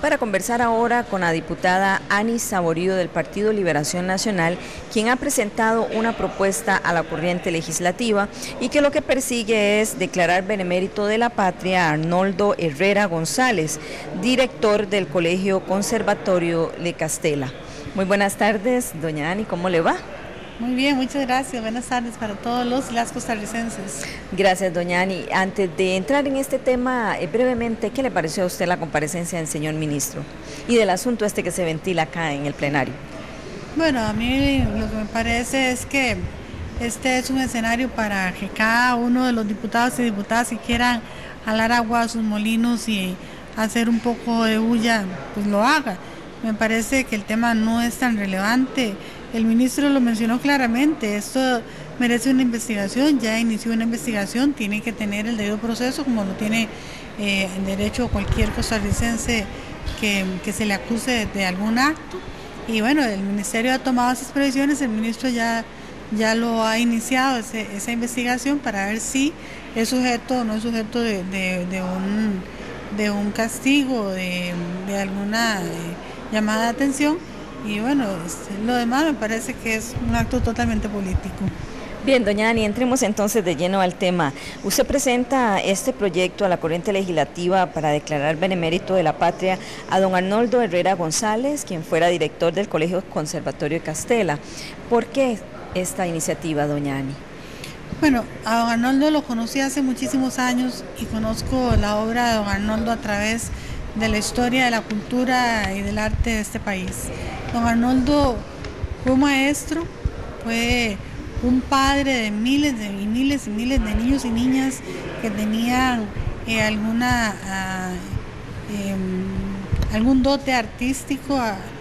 para conversar ahora con la diputada Ani Saborío del Partido Liberación Nacional, quien ha presentado una propuesta a la corriente legislativa y que lo que persigue es declarar benemérito de la patria a Arnoldo Herrera González, director del Colegio Conservatorio de Castela. Muy buenas tardes, doña Ani, ¿cómo le va? Muy bien, muchas gracias. Buenas tardes para todos los y las costarricenses. Gracias, doña Ani. Antes de entrar en este tema, brevemente, ¿qué le pareció a usted la comparecencia del señor ministro y del asunto que se ventila acá en el plenario? Bueno, a mí lo que me parece es que este es un escenario para que cada uno de los diputados y diputadas que quieran jalar agua a sus molinos y hacer un poco de bulla, pues lo haga. Me parece que el tema no es tan relevante. El ministro lo mencionó claramente, esto merece una investigación, ya inició una investigación, tiene que tener el debido proceso como lo tiene en derecho cualquier costarricense que se le acuse de algún acto. Y bueno, el ministerio ha tomado esas previsiones, el ministro ya lo ha iniciado esa investigación para ver si es sujeto o no es sujeto de un castigo, de alguna llamada de atención. Y bueno, lo demás me parece que es un acto totalmente político. Bien, doña Ani, entremos entonces de lleno al tema. Usted presenta este proyecto a la corriente legislativa para declarar benemérito de la patria a don Arnoldo Herrera González, quien fuera director del Colegio Conservatorio de Castela. ¿Por qué esta iniciativa, doña Ani? Bueno, a don Arnoldo lo conocí hace muchísimos años y conozco la obra de don Arnoldo a través de la historia, de la cultura y del arte de este país. Don Arnoldo fue un maestro, fue un padre de miles y miles de niños y niñas que tenían algún dote artístico,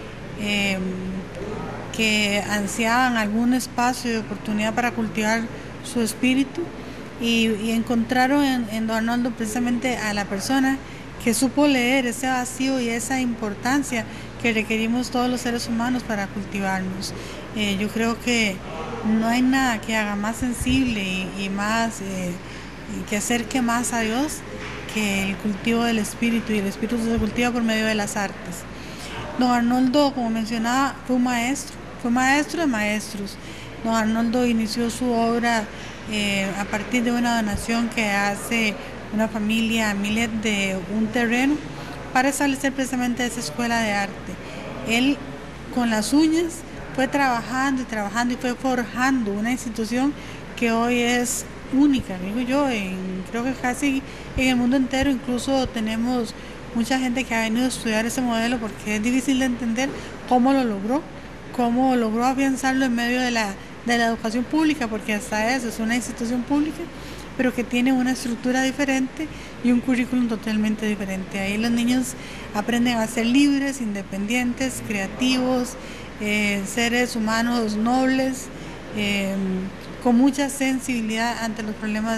que ansiaban algún espacio de oportunidad para cultivar su espíritu y encontraron en don Arnoldo precisamente a la persona que supo leer ese vacío y esa importancia que requerimos todos los seres humanos para cultivarnos. Yo creo que no hay nada que haga más sensible y más que acerque más a Dios que el cultivo del espíritu, y el espíritu se cultiva por medio de las artes. Don Arnoldo, como mencionaba, fue maestro de maestros. Don Arnoldo inició su obra a partir de una donación que hace una familia Milet de un terreno para establecer precisamente esa escuela de arte. Él con las uñas fue trabajando y fue forjando una institución que hoy es única, digo yo, creo que casi en el mundo entero. Incluso tenemos mucha gente que ha venido a estudiar ese modelo porque es difícil de entender cómo logró afianzarlo en medio de la educación pública, porque hasta eso es una institución pública, pero que tiene una estructura diferente y un currículum totalmente diferente. Ahí los niños aprenden a ser libres, independientes, creativos, seres humanos nobles, con mucha sensibilidad ante los problemas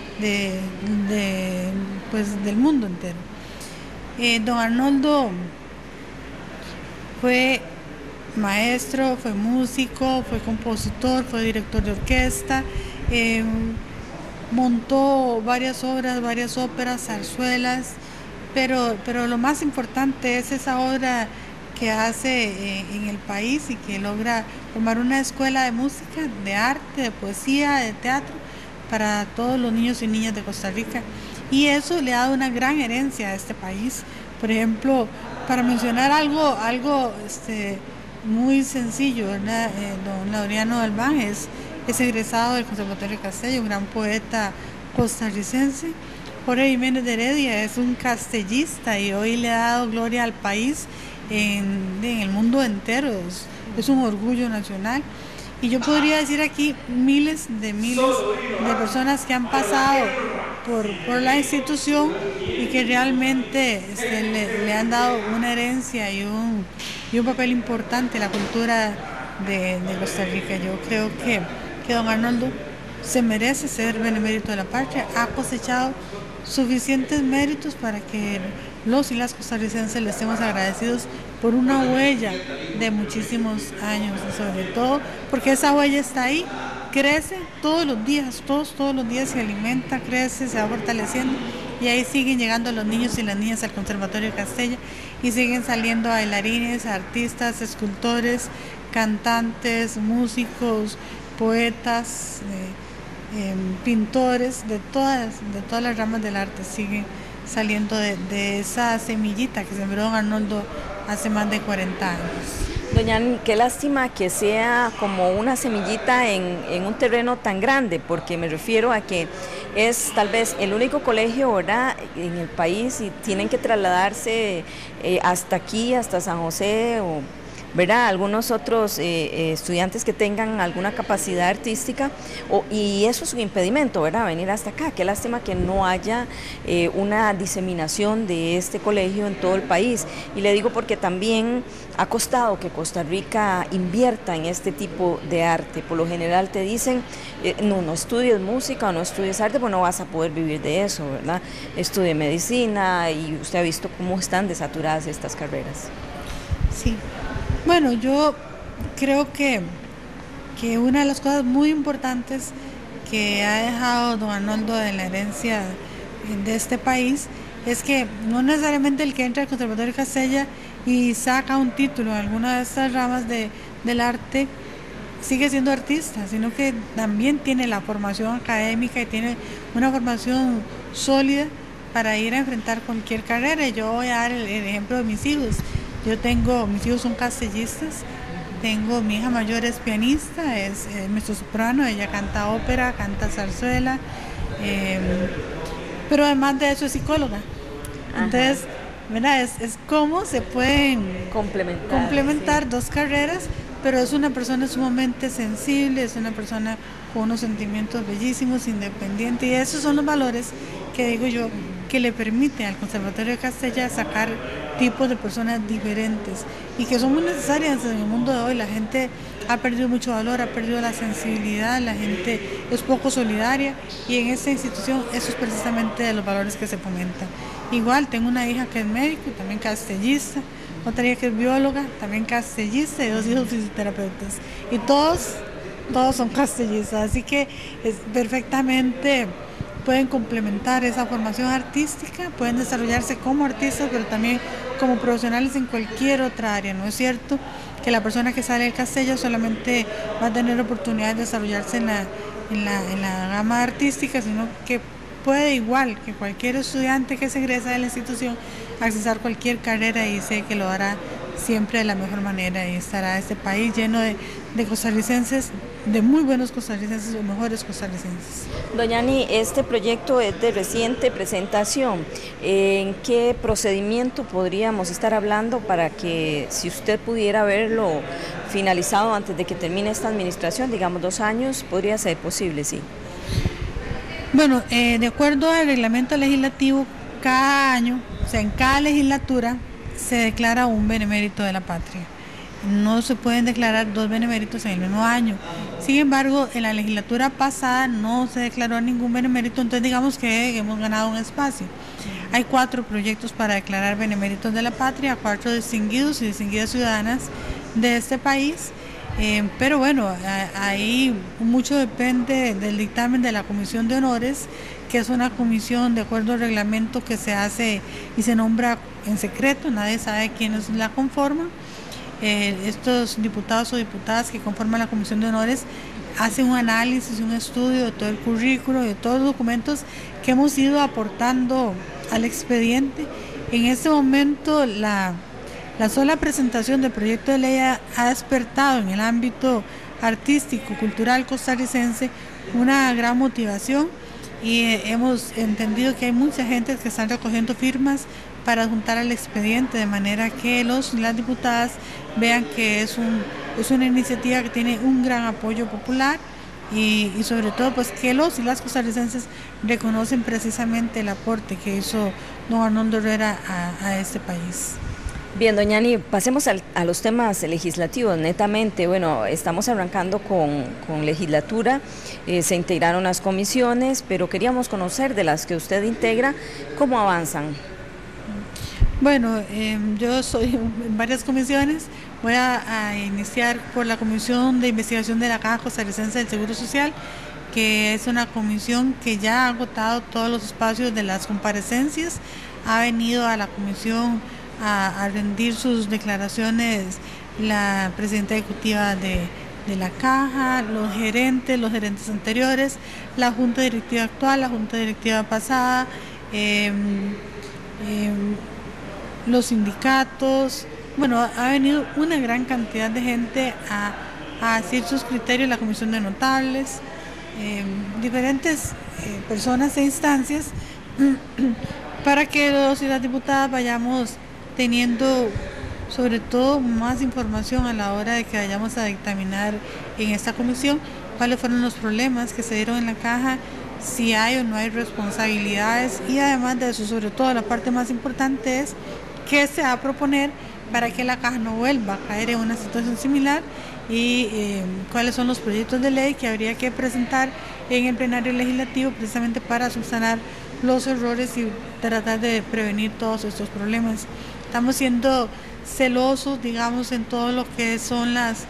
del mundo entero. Don Arnoldo fue maestro, fue músico, fue compositor, fue director de orquesta, montó varias obras, varias óperas, zarzuelas, pero lo más importante es esa obra que hace en el país y que logra formar una escuela de música, de arte, de poesía, de teatro para todos los niños y niñas de Costa Rica. Y eso le ha dado una gran herencia a este país. Por ejemplo, para mencionar algo muy sencillo, ¿verdad? Don Laureano Galván es egresado del Conservatorio de Castella, un gran poeta costarricense. Jorge Jiménez de Heredia es un castellista y hoy le ha dado gloria al país en el mundo entero, es un orgullo nacional. Y yo podría decir aquí miles de personas que han pasado por la institución y que realmente le han dado una herencia y un papel importante en la cultura de Costa Rica. Yo creo que don Arnoldo se merece ser benemérito de la patria, ha cosechado suficientes méritos para que los y las costarricenses le estemos agradecidos por una huella de muchísimos años, y sobre todo porque esa huella está ahí, crece todos los días, todos los días se alimenta, crece, se va fortaleciendo y ahí siguen llegando los niños y las niñas al Conservatorio de Castella y siguen saliendo bailarines, artistas, escultores, cantantes, músicos, poetas, pintores, de todas las ramas del arte siguen saliendo de esa semillita que sembró don Arnoldo hace más de 40 años. Doña Ani, qué lástima que sea como una semillita en un terreno tan grande, porque me refiero a que es tal vez el único colegio, ¿verdad?, en el país, y tienen que trasladarse hasta aquí, hasta San José, o ¿verdad?, algunos otros estudiantes que tengan alguna capacidad artística, y eso es un impedimento, ¿verdad?, venir hasta acá. Qué lástima que no haya una diseminación de este colegio en todo el país, y le digo porque también ha costado que Costa Rica invierta en este tipo de arte. Por lo general te dicen, no estudies música o no estudies arte, pues no vas a poder vivir de eso, ¿verdad? Estudie medicina, y usted ha visto cómo están desaturadas estas carreras. Sí. Bueno, yo creo que una de las cosas muy importantes que ha dejado don Arnoldo en la herencia de este país es que no necesariamente el que entra al Conservatorio de Castella y saca un título en alguna de estas ramas del arte sigue siendo artista, sino que también tiene la formación académica y tiene una formación sólida para ir a enfrentar cualquier carrera. Yo voy a dar el ejemplo de mis hijos. Mis hijos son castellistas, mi hija mayor es pianista, es mezzosoprano, ella canta ópera, canta zarzuela, pero además de eso es psicóloga. Entonces, ¿verdad? Es cómo se pueden complementar sí, dos carreras, pero es una persona sumamente sensible, es una persona con unos sentimientos bellísimos, independiente, y esos son los valores que digo yo que le permite al Conservatorio de Castella sacar tipos de personas diferentes y que son muy necesarias en el mundo de hoy. La gente ha perdido mucho valor, ha perdido la sensibilidad, la gente es poco solidaria, y en esta institución eso es precisamente de los valores que se fomentan. Igual tengo una hija que es médico, también castellista, otra hija que es bióloga, también castellista, y 2 hijos fisioterapeutas, y todos son castellistas, así que es perfectamente pueden complementar esa formación artística, pueden desarrollarse como artistas, pero también como profesionales en cualquier otra área. No es cierto que la persona que sale del Castella solamente va a tener oportunidad de desarrollarse en la gama artística, sino que puede, igual que cualquier estudiante que se egresa de la institución, accesar cualquier carrera, y sé que lo hará siempre de la mejor manera, y estará este país lleno de costarricenses, de muy buenos costarricenses o mejores costarricenses. Doña Ani, este proyecto es de reciente presentación. ¿En qué procedimiento podríamos estar hablando para que, si usted pudiera verlo finalizado antes de que termine esta administración, digamos 2 años, podría ser posible, sí? Bueno, de acuerdo al reglamento legislativo, cada año, o sea, en cada legislatura, se declara un benemérito de la patria. No se pueden declarar 2 beneméritos en el mismo año. Sin embargo, en la legislatura pasada no se declaró ningún benemérito, entonces digamos que hemos ganado un espacio. Hay 4 proyectos para declarar beneméritos de la patria, 4 distinguidos y distinguidas ciudadanas de este país. Pero bueno, ahí mucho depende del dictamen de la Comisión de Honores, que es una comisión de acuerdo al reglamento que se hace y se nombra en secreto, nadie sabe quiénes la conforman. Estos diputados o diputadas que conforman la Comisión de Honores hacen un análisis, un estudio de todo el currículo, de todos los documentos que hemos ido aportando al expediente. En este momento la sola presentación del proyecto de ley ha despertado en el ámbito artístico, cultural costarricense una gran motivación, y hemos entendido que hay mucha gente que están recogiendo firmas para adjuntar al expediente, de manera que las diputadas vean que es una iniciativa que tiene un gran apoyo popular, y sobre todo pues que los y las costarricenses reconocen precisamente el aporte que hizo don Arnoldo Herrera a este país. Bien, doña Ani, pasemos a los temas legislativos, netamente. Bueno, estamos arrancando con legislatura, se integraron las comisiones, pero queríamos conocer de las que usted integra, ¿cómo avanzan? Bueno, yo soy en varias comisiones. Voy a iniciar por la Comisión de Investigación de la Caja Costarricense del Seguro Social, que es una comisión que ya ha agotado todos los espacios de las comparecencias. Ha venido a la comisión a rendir sus declaraciones la presidenta ejecutiva de la Caja, los gerentes anteriores, la junta directiva actual, la junta directiva pasada, los sindicatos. Bueno, ha venido una gran cantidad de gente a decir sus criterios, la comisión de notables, diferentes personas e instancias para que los y las diputadas vayamos teniendo sobre todo más información a la hora de que vayamos a dictaminar en esta comisión cuáles fueron los problemas que se dieron en la Caja, si hay o no hay responsabilidades, y además de eso, sobre todo la parte más importante es qué se va a proponer para que la Caja no vuelva a caer en una situación similar, y cuáles son los proyectos de ley que habría que presentar en el plenario legislativo precisamente para subsanar los errores y tratar de prevenir todos estos problemas. Estamos siendo celosos, digamos, en todo lo que son las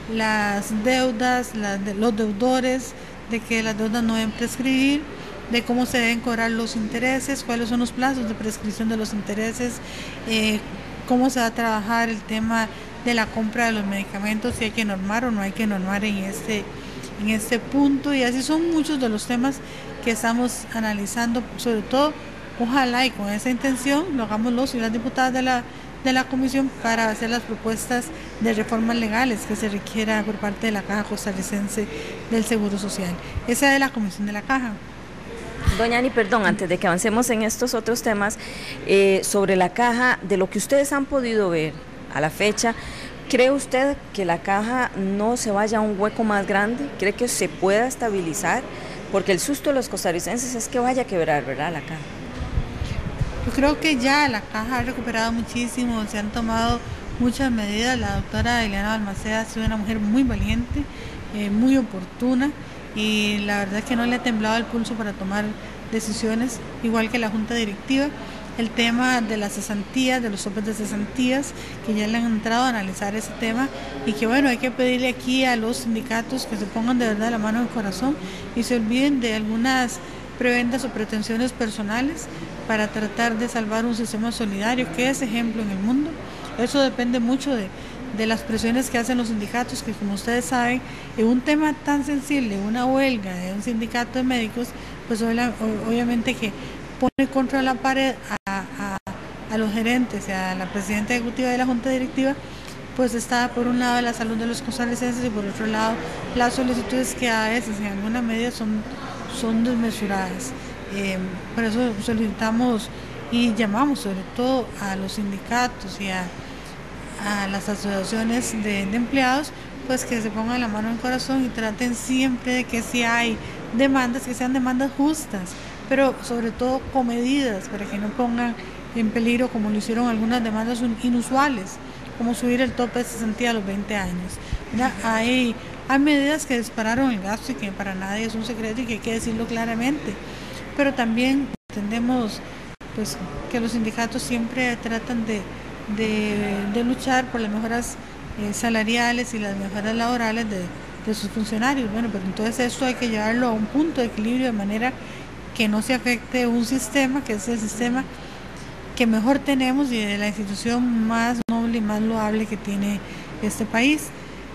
deudas, los deudores, de que las deudas no deben prescribir, de cómo se deben cobrar los intereses, cuáles son los plazos de prescripción de los intereses, cómo se va a trabajar el tema de la compra de los medicamentos, si hay que normar o no hay que normar en este punto, y así son muchos de los temas que estamos analizando, sobre todo, ojalá y con esa intención lo hagamos los y las diputadas de la comisión para hacer las propuestas de reformas legales que se requiera por parte de la Caja Costarricense del Seguro Social. Esa es de la comisión de la Caja. Doña Ani, perdón, antes de que avancemos en estos otros temas, sobre la Caja, de lo que ustedes han podido ver a la fecha, ¿cree usted que la Caja no se vaya a un hueco más grande? ¿Cree que se pueda estabilizar? Porque el susto de los costarricenses es que vaya a quebrar, ¿verdad?, la Caja. Yo creo que ya la Caja ha recuperado muchísimo, se han tomado muchas medidas. La doctora Eliana Balmaceda ha sido una mujer muy valiente, muy oportuna, y la verdad es que no le ha temblado el pulso para tomar decisiones, igual que la junta directiva. El tema de las cesantías, de los topes de cesantías, que ya le han entrado a analizar ese tema, y que bueno, hay que pedirle aquí a los sindicatos que se pongan de verdad la mano en el corazón y se olviden de algunas prebendas o pretensiones personales para tratar de salvar un sistema solidario que es ejemplo en el mundo. Eso depende mucho de las presiones que hacen los sindicatos, que como ustedes saben, en un tema tan sensible, una huelga de un sindicato de médicos, pues obviamente que pone contra la pared a los gerentes y a la presidenta ejecutiva de la junta directiva, pues está por un lado la salud de los costarricenses y por otro lado las solicitudes que a veces en alguna medida son desmesuradas. Por eso solicitamos y llamamos sobre todo a los sindicatos y a las asociaciones de empleados, pues que se pongan la mano en el corazón y traten siempre de que si hay demandas, que sean demandas justas, pero sobre todo con medidas para que no pongan en peligro, como lo hicieron algunas demandas inusuales, como subir el tope de cesantía a los 20 años. Hay medidas que dispararon el gasto y que para nadie es un secreto y que hay que decirlo claramente, pero también entendemos pues que los sindicatos siempre tratan de luchar por las mejoras salariales y las mejoras laborales de sus funcionarios. Bueno, pero entonces esto hay que llevarlo a un punto de equilibrio de manera que no se afecte un sistema, que es el sistema que mejor tenemos y de la institución más noble y más loable que tiene este país.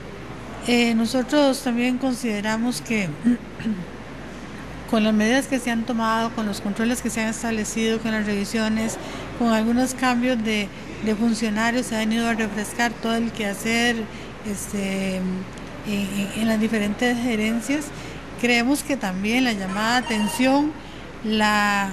Nosotros también consideramos que con las medidas que se han tomado, con los controles que se han establecido, con las revisiones, con algunos cambios de funcionarios, se ha venido a refrescar todo el quehacer en las diferentes gerencias. Creemos que también la llamada atención, la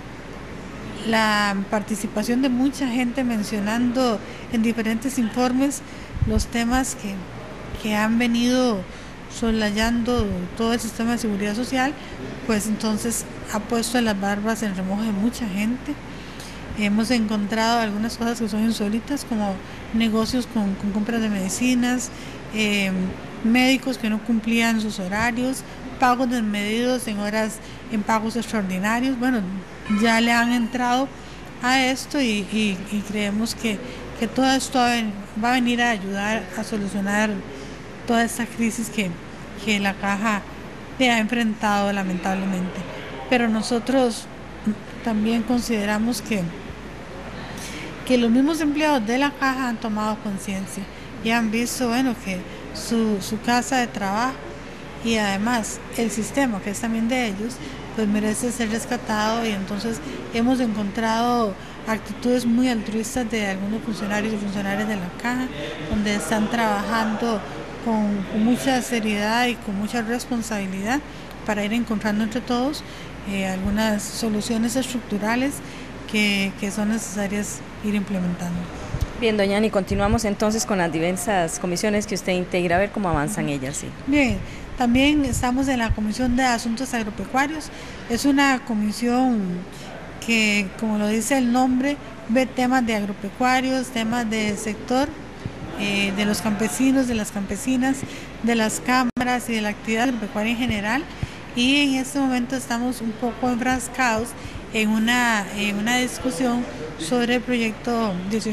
participación de mucha gente mencionando en diferentes informes los temas que han venido soslayando todo el sistema de seguridad social, pues entonces ha puesto las barbas en remojo de mucha gente. Hemos encontrado algunas cosas que son insólitas, como negocios con compras de medicinas, médicos que no cumplían sus horarios, pagos desmedidos en pagos extraordinarios. Bueno, ya le han entrado a esto y creemos que todo esto va a venir a ayudar a solucionar toda esta crisis que la Caja le ha enfrentado lamentablemente. Pero nosotros también consideramos que los mismos empleados de la caja han tomado conciencia y han visto, bueno, que su casa de trabajo y además el sistema, que es también de ellos, pues merece ser rescatado, y entonces hemos encontrado actitudes muy altruistas de algunos funcionarios y funcionarias de la caja, donde están trabajando con mucha seriedad y con mucha responsabilidad para ir encontrando entre todos algunas soluciones estructurales que son necesarias ir implementando. Bien, doña Ani, continuamos entonces con las diversas comisiones que usted integra, a ver cómo avanzan ellas. Sí. Bien, también estamos en la Comisión de Asuntos Agropecuarios. Es una comisión que, como lo dice el nombre, ve temas de agropecuarios, temas de sector, de los campesinos, de las campesinas, de las cámaras y de la actividad agropecuaria en general. Y en este momento estamos un poco enfrascados en una discusión sobre el proyecto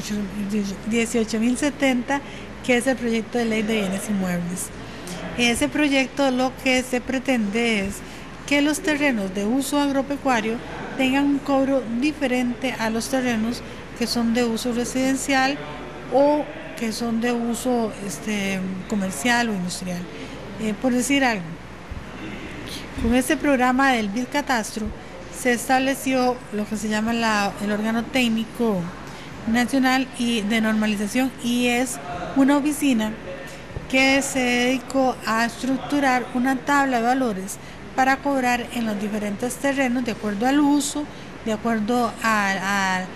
18.070, que es el proyecto de ley de bienes inmuebles. En ese proyecto lo que se pretende es que los terrenos de uso agropecuario tengan un cobro diferente a los terrenos que son de uso residencial o que son de uso comercial o industrial. Por decir algo, con este programa del Bitcatastro se estableció lo que se llama el órgano técnico nacional y de normalización, y es una oficina que se dedicó a estructurar una tabla de valores para cobrar en los diferentes terrenos de acuerdo al uso, de acuerdo al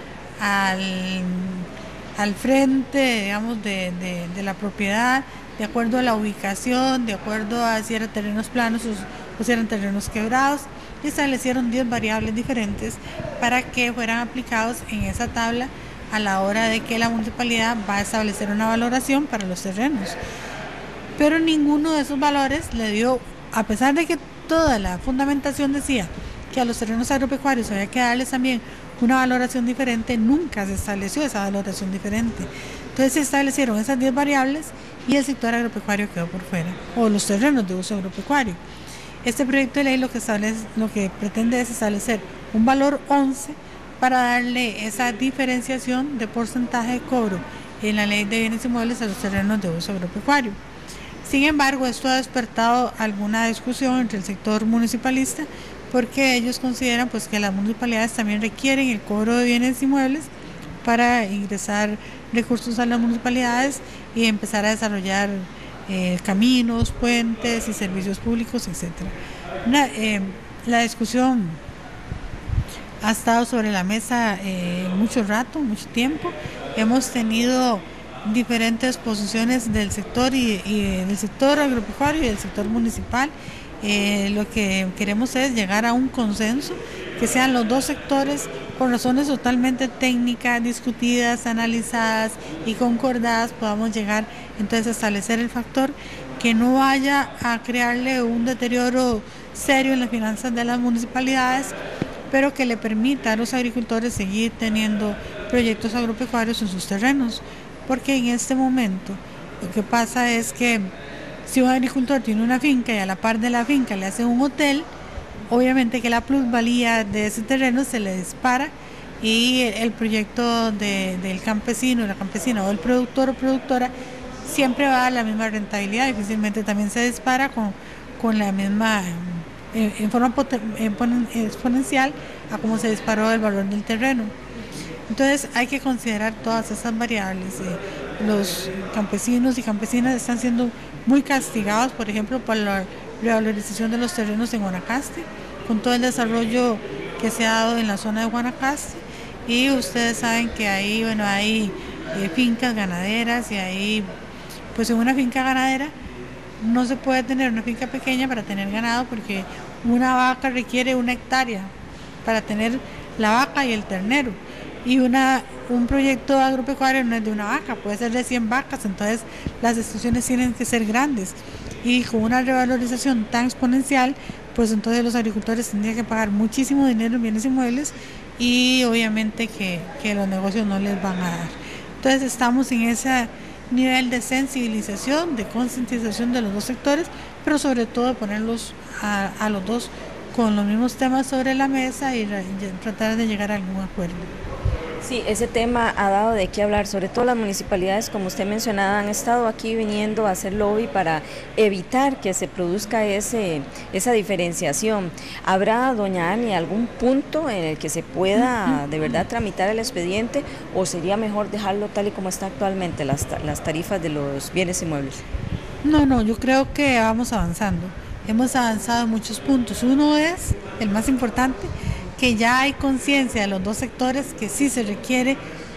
frente, digamos, de la propiedad, de acuerdo a la ubicación, de acuerdo a si eran terrenos planos o si eran terrenos quebrados, y establecieron 10 variables diferentes para que fueran aplicados en esa tabla a la hora de que la municipalidad va a establecer una valoración para los terrenos. Pero ninguno de esos valores le dio, a pesar de que toda la fundamentación decía que a los terrenos agropecuarios había que darles también una valoración diferente, nunca se estableció esa valoración diferente. Entonces se establecieron esas 10 variables y el sector agropecuario quedó por fuera, o los terrenos de uso agropecuario. Este proyecto de ley lo que pretende es establecer un valor 11 para darle esa diferenciación de porcentaje de cobro en la ley de bienes inmuebles a los terrenos de uso agropecuario. Sin embargo, esto ha despertado alguna discusión entre el sector municipalista, porque ellos consideran pues que las municipalidades también requieren el cobro de bienes inmuebles para ingresar recursos a las municipalidades y empezar a desarrollar caminos, puentes y servicios públicos, etc. La discusión ha estado sobre la mesa mucho rato, mucho tiempo. Hemos tenido diferentes posiciones del sector y del sector agropecuario y del sector municipal. Lo que queremos es llegar a un consenso, que sean los dos sectores por razones totalmente técnicas, discutidas, analizadas y concordadas, podamos llegar entonces a establecer el factor que no vaya a crearle un deterioro serio en las finanzas de las municipalidades, pero que le permita a los agricultores seguir teniendo proyectos agropecuarios en sus terrenos, porque en este momento lo que pasa es que si un agricultor tiene una finca y a la par de la finca le hace un hotel, obviamente que la plusvalía de ese terreno se le dispara y el proyecto del campesino, la campesina o el productor o productora siempre va a dar la misma rentabilidad, difícilmente también se dispara con la misma, en forma exponencial a cómo se disparó el valor del terreno. Entonces hay que considerar todas esas variables. Los campesinos y campesinas están siendo muy castigados, por ejemplo, por la revalorización de los terrenos en Guanacaste, con todo el desarrollo que se ha dado en la zona de Guanacaste, y ustedes saben que ahí, bueno, hay fincas ganaderas, y ahí, pues en una finca ganadera no se puede tener una finca pequeña para tener ganado, porque una vaca requiere 1 hectárea para tener la vaca y el ternero, y un proyecto agropecuario no es de una vaca, puede ser de 100 vacas, entonces las extensiones tienen que ser grandes, y con una revalorización tan exponencial, pues entonces los agricultores tendrían que pagar muchísimo dinero en bienes inmuebles, y obviamente que los negocios no les van a dar. Entonces estamos en nivel de sensibilización, de concientización de los dos sectores, pero sobre todo de ponerlos a los dos con los mismos temas sobre la mesa y tratar de llegar a algún acuerdo. Sí, ese tema ha dado de qué hablar, sobre todo las municipalidades, como usted mencionaba, han estado aquí viniendo a hacer lobby para evitar que se produzca esa diferenciación. ¿Habrá, doña Ani, algún punto en el que se pueda de verdad tramitar el expediente o sería mejor dejarlo tal y como está actualmente, las tarifas de los bienes inmuebles? No, yo creo que vamos avanzando. Hemos avanzado en muchos puntos. Uno es, el más importante, que ya hay conciencia de los dos sectores que sí se requiere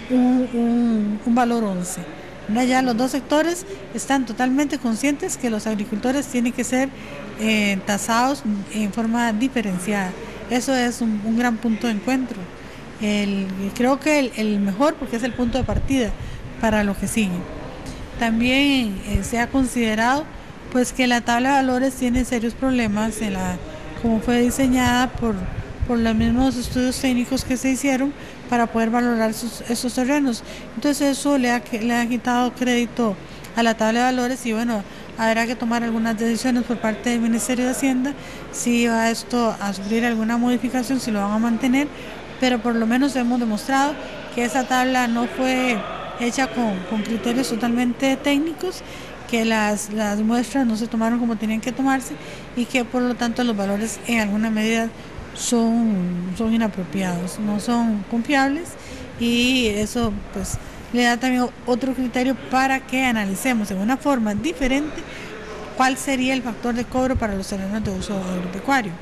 un valor 11. Ya los dos sectores están totalmente conscientes que los agricultores tienen que ser tasados en forma diferenciada. Eso es un gran punto de encuentro. Creo que el mejor, porque es el punto de partida para lo que sigue. También se ha considerado pues que la tabla de valores tiene serios problemas como fue diseñada por los mismos estudios técnicos que se hicieron para poder valorar esos terrenos. Entonces eso le ha quitado crédito a la tabla de valores y bueno, habrá que tomar algunas decisiones por parte del Ministerio de Hacienda si va esto a sufrir alguna modificación, si lo van a mantener, pero por lo menos hemos demostrado que esa tabla no fue hecha con criterios totalmente técnicos, que las muestras no se tomaron como tenían que tomarse y que por lo tanto los valores en alguna medida son inapropiados, no son confiables y eso pues le da también otro criterio para que analicemos de una forma diferente cuál sería el factor de cobro para los terrenos de uso agropecuario.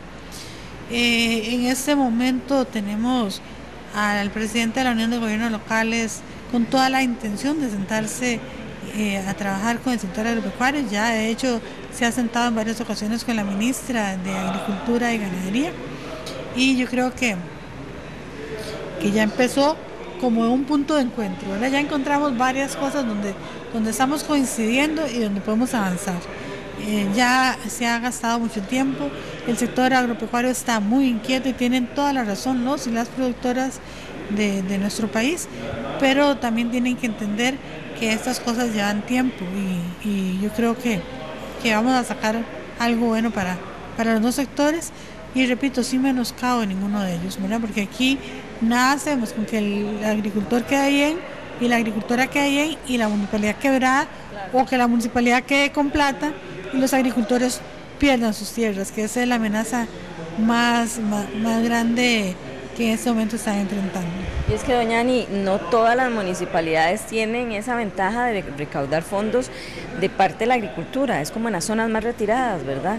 En este momento tenemos al presidente de la Unión de Gobiernos Locales con toda la intención de sentarse a trabajar con el sector agropecuario. Ya de hecho se ha sentado en varias ocasiones con la ministra de Agricultura y Ganadería y yo creo que ya empezó como un punto de encuentro, ¿verdad? Ya encontramos varias cosas donde estamos coincidiendo y donde podemos avanzar. Ya se ha gastado mucho tiempo, el sector agropecuario está muy inquieto y tienen toda la razón los y las productoras de nuestro país, pero también tienen que entender que estas cosas llevan tiempo y yo creo que vamos a sacar algo bueno para los dos sectores y repito, sin menoscabo en ninguno de ellos, ¿verdad? Porque aquí nada hacemos con que el agricultor quede bien y la agricultora quede bien y la municipalidad quebrada, o que la municipalidad quede con plata y los agricultores pierdan sus tierras, que esa es la amenaza más grande que en este momento están enfrentando. Y es que, doña Ani, no todas las municipalidades tienen esa ventaja de recaudar fondos de parte de la agricultura, es como en las zonas más retiradas, ¿verdad?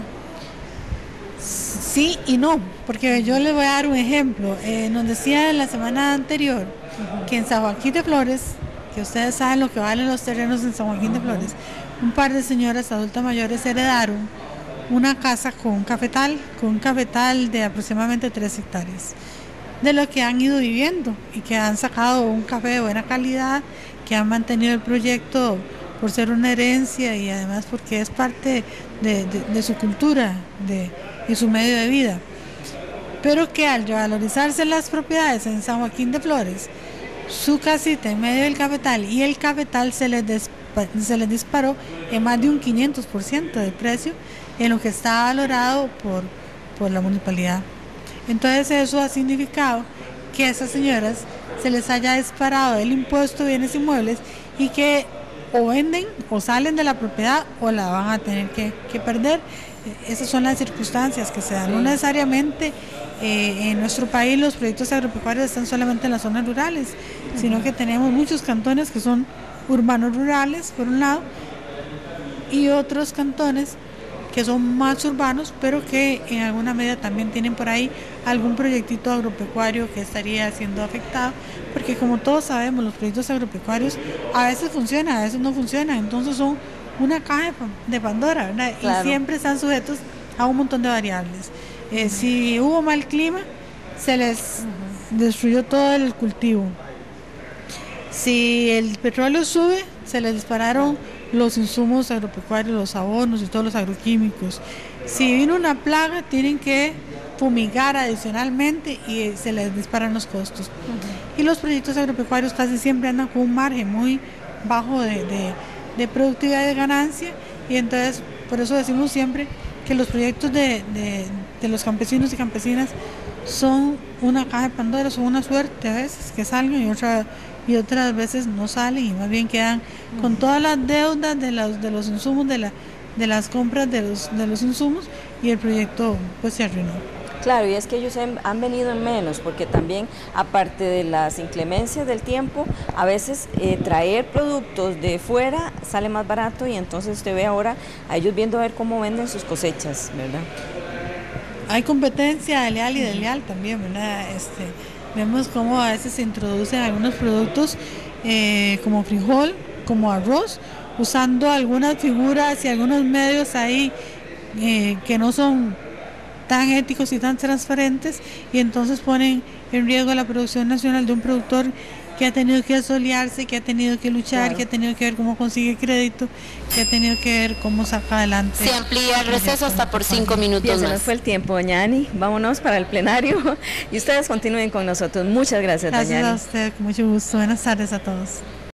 Sí y no, porque yo les voy a dar un ejemplo. Nos decía la semana anterior que en San Joaquín de Flores, que ustedes saben lo que valen los terrenos en San Joaquín de Flores, un par de señoras adultas mayores heredaron una casa con un cafetal de aproximadamente 3 hectáreas, de lo que han ido viviendo y que han sacado un café de buena calidad, que han mantenido el proyecto por ser una herencia y además porque es parte de su cultura y su medio de vida. Pero que al revalorizarse las propiedades en San Joaquín de Flores, su casita en medio del cafetal y el cafetal se les disparó en más de un 500% de precio en lo que está valorado por la municipalidad. Entonces eso ha significado que a esas señoras se les haya disparado el impuesto de bienes inmuebles y que o venden o salen de la propiedad o la van a tener que perder. Esas son las circunstancias que se dan. Sí. No necesariamente en nuestro país los proyectos agropecuarios están solamente en las zonas rurales, sino que tenemos muchos cantones que son urbanos rurales, por un lado, y otros cantones que son más urbanos, pero que en alguna medida también tienen por ahí algún proyectito agropecuario que estaría siendo afectado, porque como todos sabemos, los proyectos agropecuarios a veces funcionan, a veces no funcionan, entonces son una caja de Pandora, ¿verdad? Claro. Y siempre están sujetos a un montón de variables. Si hubo mal clima, se les destruyó todo el cultivo. Si el petróleo sube, se les dispararon los insumos agropecuarios, los abonos y todos los agroquímicos. Si vino una plaga, tienen que fumigar adicionalmente y se les disparan los costos. Y los proyectos agropecuarios casi siempre andan con un margen muy bajo de de productividad y de ganancia, y entonces por eso decimos siempre que los proyectos de los campesinos y campesinas son una caja de Pandora, son una suerte a veces que salgan y otras veces no salen y más bien quedan con todas las deudas de los insumos, de las compras de los insumos, y el proyecto pues se arruinó. Claro, y es que ellos han venido en menos, porque también, aparte de las inclemencias del tiempo, a veces traer productos de fuera sale más barato, y entonces usted ve ahora a ellos viendo a ver cómo venden sus cosechas, ¿verdad? Hay competencia leal y desleal también, ¿verdad? Vemos cómo a veces se introducen algunos productos como frijol, como arroz, usando algunas figuras y algunos medios ahí que no son tan éticos y tan transparentes, y entonces ponen en riesgo la producción nacional de un productor que ha tenido que asolearse, que ha tenido que luchar, claro, que ha tenido que ver cómo consigue crédito, que ha tenido que ver cómo saca adelante. Se amplía el receso hasta por 5 minutos Bien, más. Se nos fue el tiempo, doña Ani. Vámonos para el plenario y ustedes continúen con nosotros. Muchas gracias, doña Ani. Gracias a usted, con mucho gusto. Buenas tardes a todos.